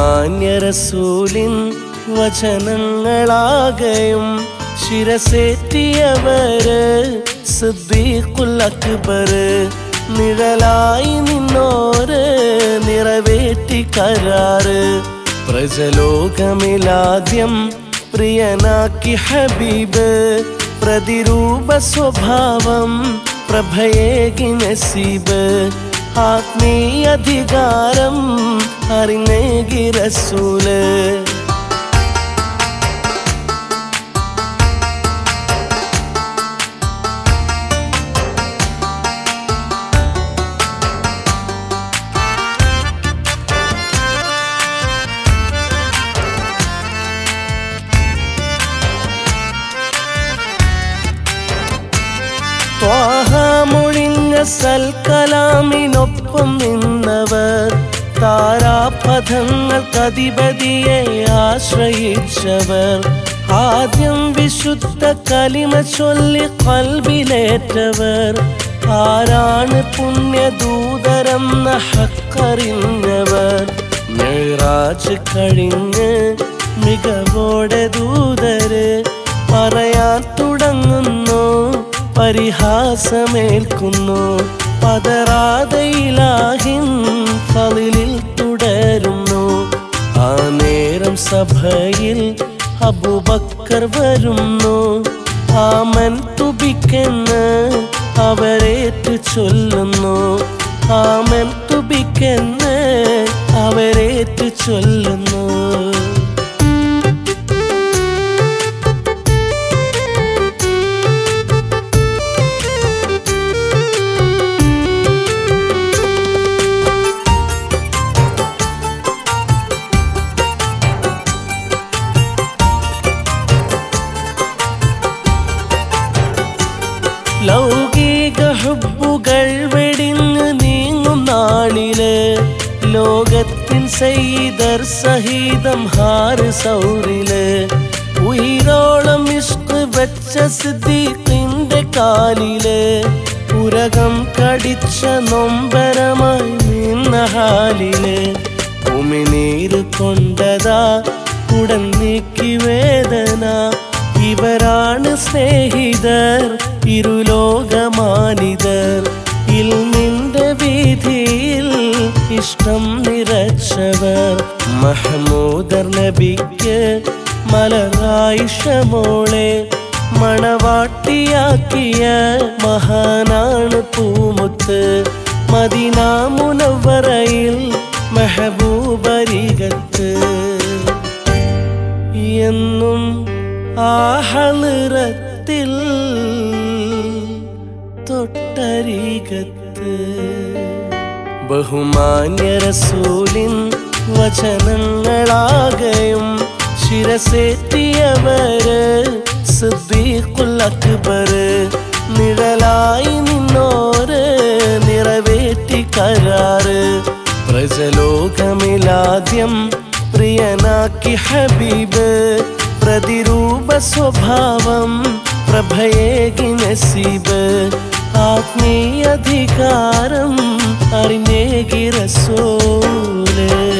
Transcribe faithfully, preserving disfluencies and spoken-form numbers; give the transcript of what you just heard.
ബഹുമാന്യ റസൂലിൻ വചനങ്ങളാകയും ശിരസേറ്റിയവര് സിദ്ദീഖുൽ അക്ബർ നിഴലായി നിന്നോര് നിറവേറ്റി കരാറ് പ്രജലോകമിലാദ്യം പ്രിയനാക്കി ഹബീബ് പ്രതിരൂപ സ്വഭാവം പ്രഭയേകി നസീബ് ആത്മീയധികാരം അറിഞ്ഞേകി റസൂല് ത്വാഹാമൊഴിഞ്ഞ സൽക്കലാമിനൊപ്പം നിന്നവർ താരാപഥങ്ങൾക്കധിപതിയെ ആശ്രയിച്ചവർ ആദ്യം വിശുദ്ധ കലിമ ചൊല്ലി ഖൽബിലേറ്റവർ ആരാണ് പുണ്യദൂതരെന്ന ഹക്കറിഞ്ഞവർ മിഅ്റാജ് കഴിഞ്ഞ് മികവോടെ ദൂതര് പറയാൻ തുടങ്ങുന്നു പരിഹാസമേൽക്കുന്നു പതറാതെ ഇലാഹിൻ ഫളിലിൽ തുടരുന്നു ആ നേരം സഭയിൽ അബൂബക്കർ വരുന്നു ആമൻതു ബിക്കെന്ന് അവരേറ്റു ചൊല്ലുന്നു ആമൻതു ബിക്കെന്ന് അവരേറ്റു ചൊല്ലുന്നു ലൗകിക ഹുബ്ബുകൾ വെടിഞ്ഞു നീങ്ങും നാളില് ലോകത്തിൻ സയ്യിദർ സഹിതം ഹാറ് സൗറില് ഉയിരോളം ഇഷ്ക് വെച്ച സിദ്ദീഖിന്റെ കാലില് ഉരകം കടിച്ച നൊമ്പരമായി നിന്ന ഹാലില് ഉമിനീര് കൊണ്ടതാ ഉടൻ നീക്കി വേദന ഇവരാണ് സ്നേഹിതർ ഇരുലോകമാനിതർ ഇൽമിന്റെ വീതിയിൽ ഇഷ്ടം നിറച്ചവർ മഹ്മൂദർ നബിക്ക് മലറായിഷമോളെ മണവാട്ടിയാക്കിയ മഹാനാണ് പൂമുത്ത് മദീന മുനവ്വറയിൽ മെഹബൂബരികത്ത് എന്നും ആ ഹളറത്തിൽ തൊട്ടരികത്ത് ബഹുമാന്യ റസൂലിൻ വചനങ്ങളാകയും ശിരസേറ്റിയവര് സിദ്ദീഖുൽ അക്ബർ നിഴലായി നിന്നോര് നിറവേറ്റി കരാറ് പ്രജലോകമിലാദ്യം പ്രിയനാക്കി ഹബീബ് പ്രതിരൂപ സ്വഭാവം പ്രഭയേകി നസീബ് ആത്മീയധികാരം അറിഞ്ഞേകി റസൂല്